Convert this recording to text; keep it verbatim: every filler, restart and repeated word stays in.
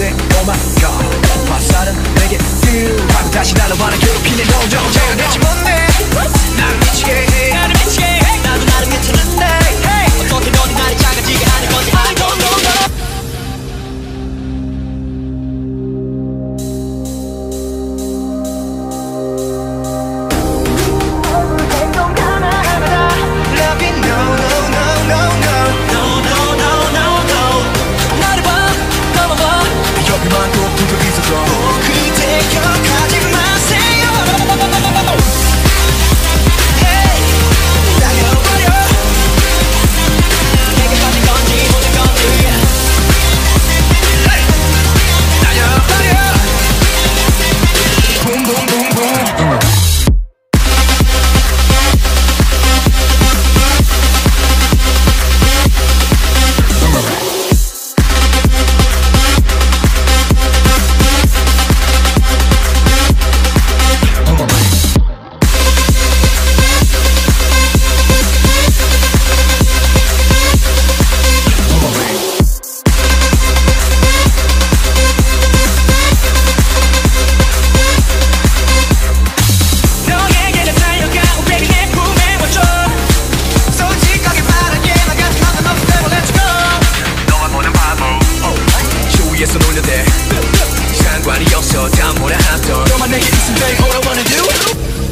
돼 Oh my god 화살은 내게 feel 하고 다시 날아와는 괴롭히는 너정 제가 대체 뭔데 나를 미치게 해 나를 미치게 해 나도 나를 괜찮은데 hey. 어떻게 너네 나를 작아지게 하는 건지 I don't know 상관이 없어 다 뭐라 하던 너만 내게 있으면 all I wanna do